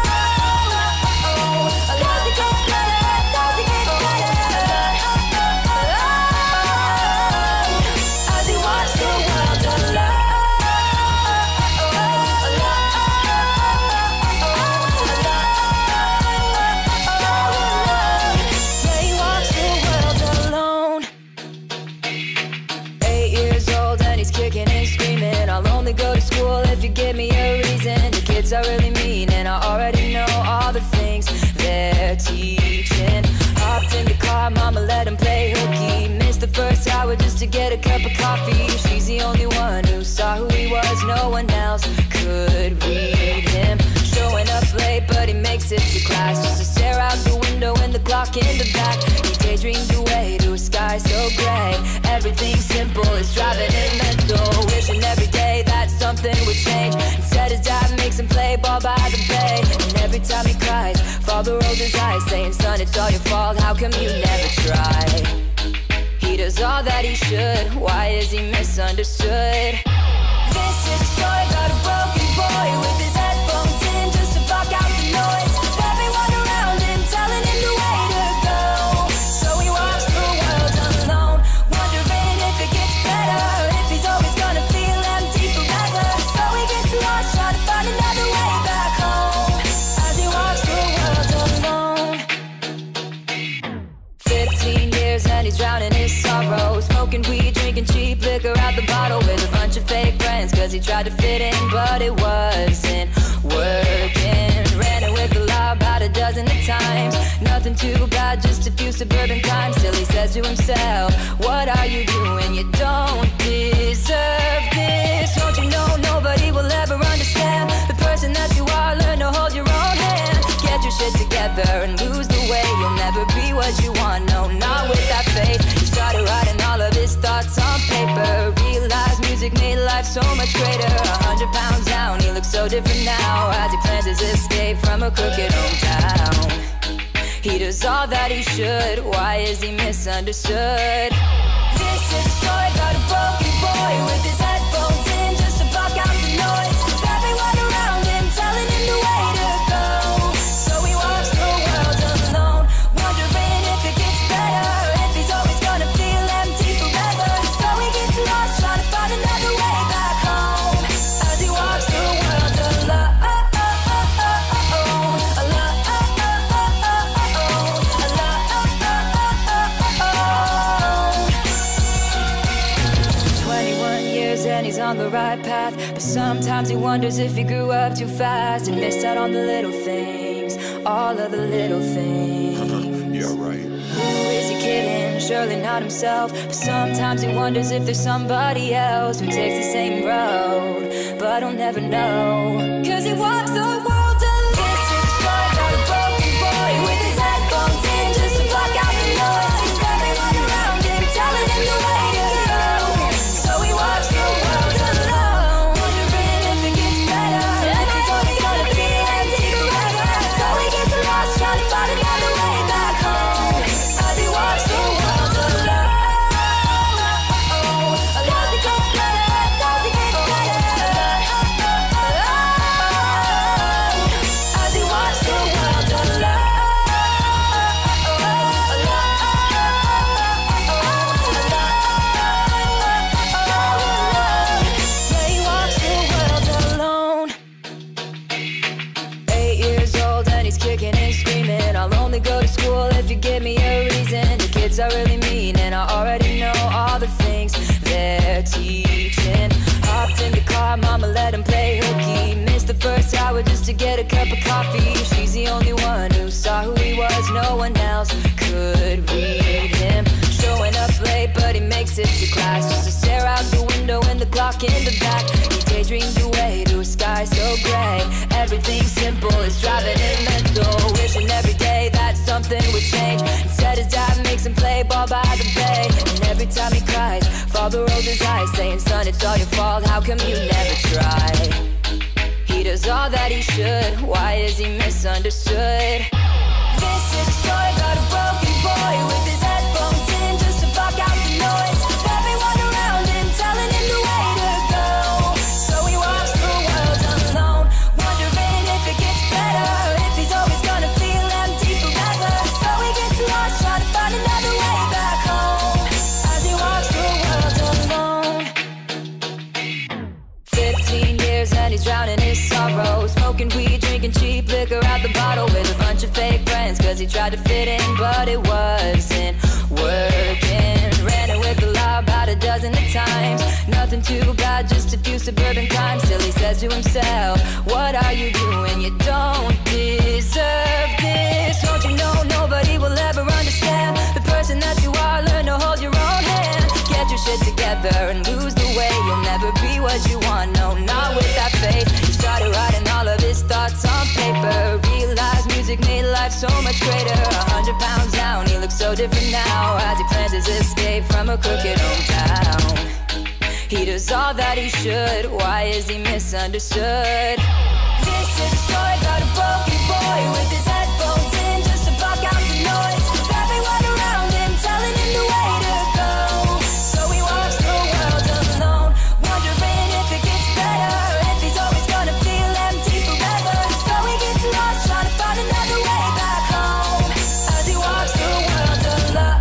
Does it get better? Does it get better? As he walks the world alone. Yeah, he walks the world alone. Eight years old and he's kicking and screaming, I'll only go to school if you give me a reason. The kids are really mean and I already know all the things they're teaching. Hopped in the car, mama let him play hooky. Missed the first hour just to get a cup of coffee. She's the only one who saw who he was, no one else could read him. Showing up late but he makes it to class just to stare out the window and the clock in the back. He daydreams away to a sky so gray, everything simple is driving him mental. Wishing every day that something would change. Instead his dad makes him play ball by the bay, and every time he cries, father rolls his eyes saying, son, it's all your fault, how come you never try? He does all that he should, why is he misunderstood? This is a story about a broken boy with his headphones in just to block out the noise of everyone around him telling him the way to go. So he walks the world alone, wondering if it gets better, if he's always gonna feel empty forever. So he gets lost trying to find another way back home as he walks the world alone. Fifteen years and he's drowning his sorrow, smoking weed, drinking cheap liquor out the bottle with a bunch of fake friends, cause he tried to fit in but it wasn't working. Ran it with the law about a dozen of times, nothing too bad, just a few suburban crimes. Still he says to himself, what are you doing? You don't deserve this. Don't you know nobody will ever understand the person that you are? Learn to hold your own hand, get your shit together and lose the way. You'll never be what you want, no, not with that faith. He started writing all of his thoughts on paper, realized music made life so much greater. A hundred pounds down, he looks so different now as he plans his escape from a crooked hometown. He does all that he should, why is he misunderstood? This is a story about a broken boy with his headphones in just to block out the noise of everyone around him telling him the way to go. So he walks the world alone, wondering if it gets better, if he's always gonna feel empty forever. So he gets lost trying to find another way back home as he walks the world alone. And he's on the right path, but sometimes he wonders if he grew up too fast and missed out on the little things, all of the little things. Yeah, right. Who is he kidding? Surely not himself, but sometimes he wonders if there's somebody else who takes the same road, but he'll never know, cause he walks the world alone. This is a story about a broken boy with his headphones in just to block out the noise, everyone around him telling him the way to go. So he walks the world alone, wondering if it gets better, and he's always gonna be empty forever. So he gets lost trying to find another way back home as he walks the world alone. only go to school if you give me a reason. The kids are really mean and I already know all the things they're teaching. Hopped in the car, mama let him play hooky. Missed the first hour just to get a cup of coffee. She's the only one who saw who he was, no one else could read him. Showing up late, but he makes it to class just to stare out the window and the clock in the back. He daydreams away to a sky so gray. Everything simple is driving him mental. Wishing every day that something would change. Instead his dad makes him play ball by the bay. And every time he cries, father rolls his eyes, saying, son, it's all your fault, how come you never try? He does all that he should, why is he misunderstood? This is a story about a broken boy with his headphones in just to block out the noise. Everyone around him telling him the way to go. So he walks the world alone, wondering if it gets better, if he's always gonna feel empty forever. So he gets lost trying to find another way back home as he walks the world alone. Fifteen years and he's drowning his sorrow, smoking weed, drinking cheap liquor out the bottle with a bunch of fake friends, cause he tried to fit in but it wasn't working. Ran it with the law about a dozen of times, nothing too bad, just a few suburban crimes. Still he says to himself, what are you doing? You don't deserve this. Don't you know nobody will ever understand the person that you are? Learn to hold your own hand, get your shit together and lose the way. You'll never be what you want, no, not with that face. He started writing all of his thoughts on paper, realized music made life so much greater. A hundred pounds down, he looks so different now as he plans his escape from a crooked hometown. He does all that he should, why is he misunderstood? This is a story about a broken boy with his headphones in just to block out the noise. Everyone around him telling him the way to go. So he walks the world alone, wondering if it gets better, if he's always gonna feel empty forever. So he gets lost trying to find another way back home as he walks the world alone.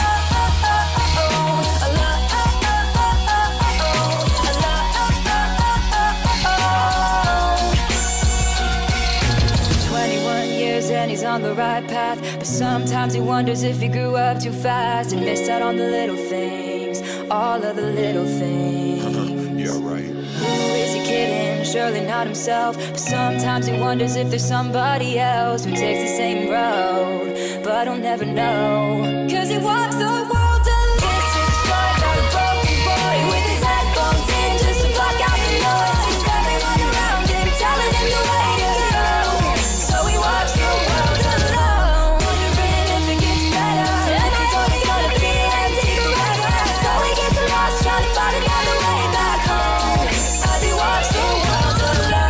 twenty-one years and he's on the right path, but sometimes he wonders if he grew up too fast and missed out on the little things, all of the little things. Yeah, right. Who is he kidding? Surely not himself. But sometimes he wonders if there's somebody else who takes the same road, but he'll never know, cause he walks the world alone. This is a story about a broken boy with his headphones in just to block out the noise. Everyone around him telling him the way to go. So he walks the world alone, wondering if it gets better, if he's always gonna be empty forever. So he gets lost trying to find another way back home as he walks the world alone.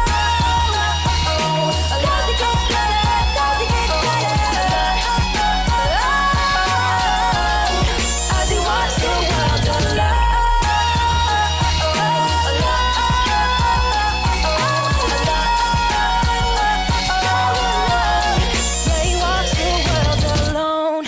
Does it get better? Does it get better? As he walks the world alone. Yeah, he walks the world alone.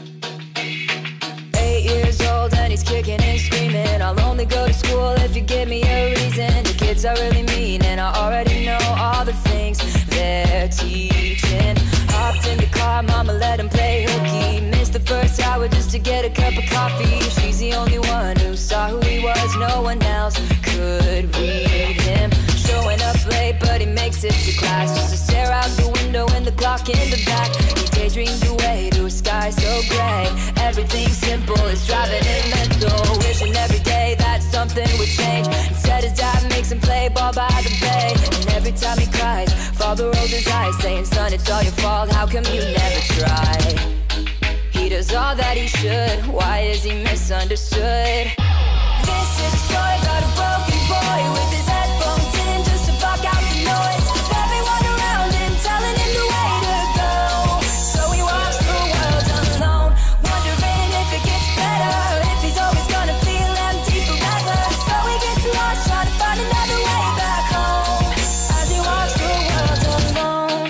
Eight years old and he's kicking and screaming, I'll only go to school if you give me a reason. The kids are really mean and I already know all the things they're teaching. Hopped in the car, mama let him play hooky. Missed the first hour just to get a cup of coffee. She's the only one who saw who he was, no one else could read him. Showing up late, but he makes it to class just to stare out the window and the clock in the back. He daydreams away to a sky so gray. Everything simple is driving him mental. Wishing every day that something would change. Instead his dad makes him play ball by the bay. And every time he cries, father rolls his eyes, saying, son, it's all your fault, how come you never try? He does all that he should, why is he misunderstood? This is a story about a broken boy with his headphones in just to block out the noise. Everyone around him telling him the way to go. So he walks the world alone, wondering if it gets better, if he's always gonna feel empty forever. So he gets lost trying to find another way back home as he walks the world alone.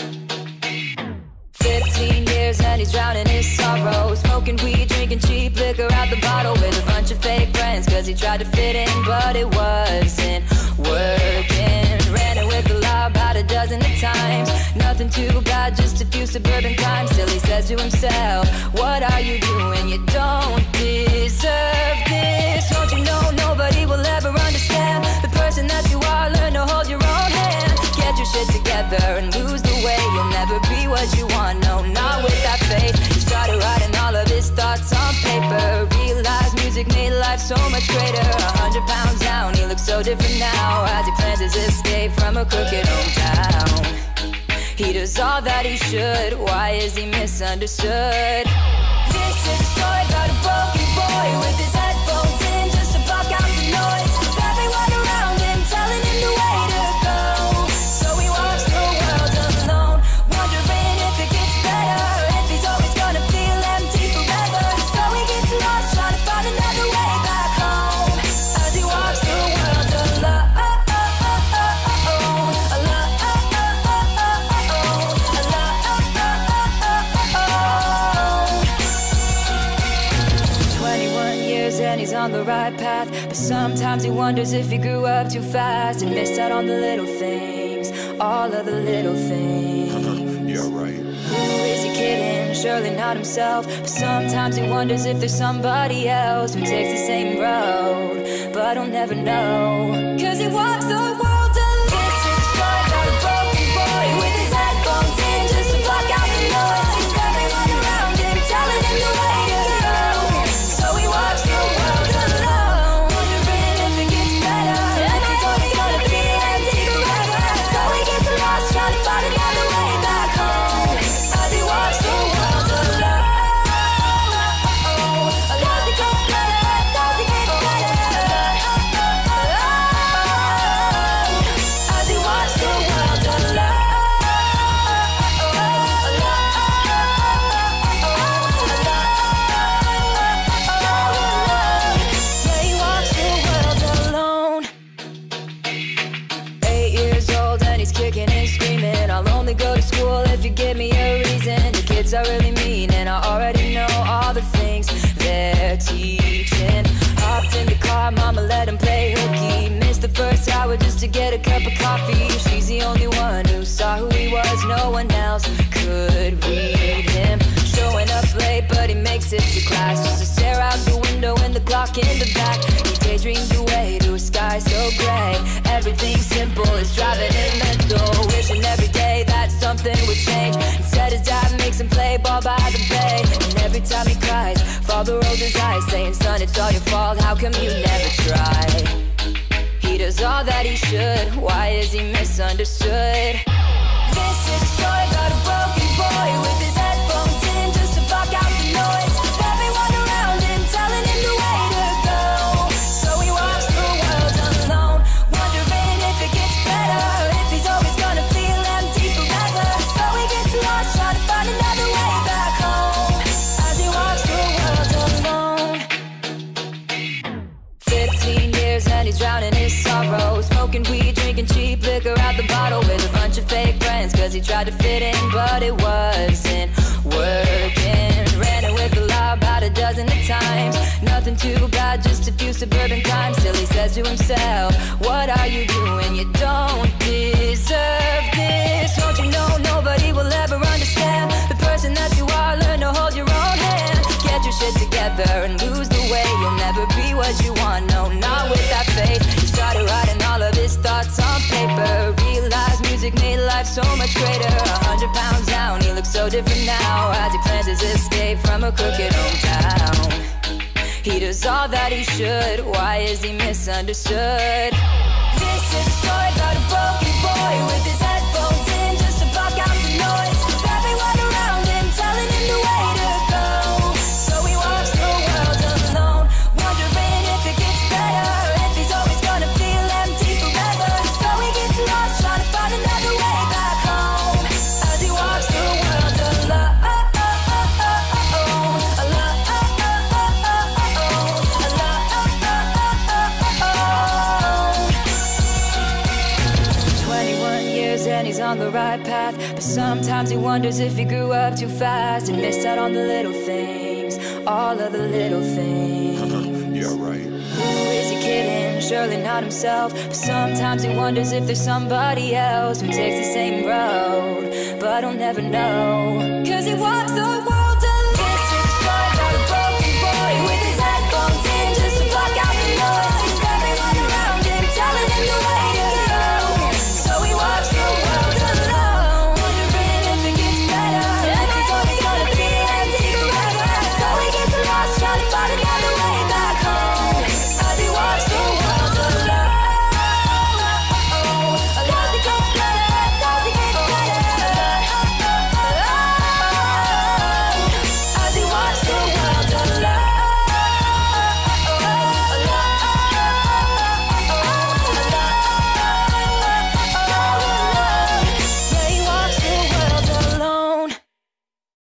Fifteen years and he's drowning his sorrow, smoking weed, drinking cheap liquor out the bottle with a bunch of fake friends, cause he tried to fit in but it wasn't working. Ran it with the law about a dozen of times, Nothing too bad, just a few suburban crimes. Still he says to himself, what are you doing? You don't deserve this. Don't you know nobody will ever understand the person that you are? Learn to hold your own hand. Get your shit together and lose the way. You'll never be what you want, no, not with that faith. He started writing all of his thoughts on paper. Realized music made life so much greater. A hundred pounds down, he looks so different now, as he plans his escape from a crooked hometown. He does all that he should, why is he misunderstood? This is a story about a broken boy with his headphones in just to block out the noise of everyone around him telling him the way to go. So he walks the world alone, wondering if it gets better, if he's always gonna feel empty forever. So he gets lost trying to find another way back home, as he walks the world alone. And he's on the right path, but sometimes he wonders if he grew up too fast and missed out on the little things, all of the little things. Yeah, right. Who is he kidding? Surely not himself. But sometimes he wonders if there's somebody else who takes the same road, but he'll never know, 'cause he walks the world alone. This is a story about a broken boy with his headphones in just to block out the noise. Everyone around him telling him the way to go. So he walks the world alone, wondering if it gets better, and he's always gonna be empty forever. So he gets lost trying to find another way back home, as he walks the world alone. Does he get better? Does he get better? As he walks the world alone. Yeah, he walks the world alone. Eight years old and he's kicking and screaming. I'll only go to school if you give me a reason. The kids are really mean and I already know all the things they're teaching. Hopped in the car, mama let him play hooky. Missed the first hour just to get a cup of coffee. She's the only one who saw who he was, no one else could read him. Showing up late but he makes it to class just to stare out the window and the clock in the back. He daydreams away to a sky so gray. Everything simple is driving him mental, wishing every day that something would change. Instead his dad makes him play ball by the bay, and every time he cries, father rolls his eyes saying, son, it's all your fault, how come you never try? He does all that he should, why is he misunderstood? This is a story about a broken boy with his headphones in just to block out the noise of everyone around him telling him the way to go. So he walks the world alone, wondering if it gets better, if he's always gonna feel empty forever. So he gets lost trying to find another way back home, as he walks the world alone. Fifteen years and he's drowning his sorrow, smoking weed, drinking cheap liquor out the bottle with a bunch of fake friends, 'cause he tried to fit in but it wasn't working. Ran it with the law about a dozen of times. Nothing too bad, just a few suburban crimes. Still he says to himself, what are you doing? You don't deserve this. Don't you know nobody will ever understand the person that you are? Learn to hold your own hand. Get your shit together and lose the way. You'll never be what you want, no, not with that faith. He started writing all of his thoughts on paper. Realized music made life so much greater. A hundred pounds down, he looks so different now, as he plans his escape from a crooked hometown. He does all that he should, why is he misunderstood? This is a story about a broken boy with his headphones in just to block out the noise of everyone around him telling him the way to go. So he walks the world alone, wondering if it gets better, if he's always gonna feel empty forever. So he gets lost trying to find another way back home, as he walks the world alone. And he's on the right path, but sometimes he wonders if he grew up too fast and missed out on the little things, all of the little things. Yeah, right. Who is he kidding? Surely not himself. But sometimes he wonders if there's somebody else who takes the same road, never know.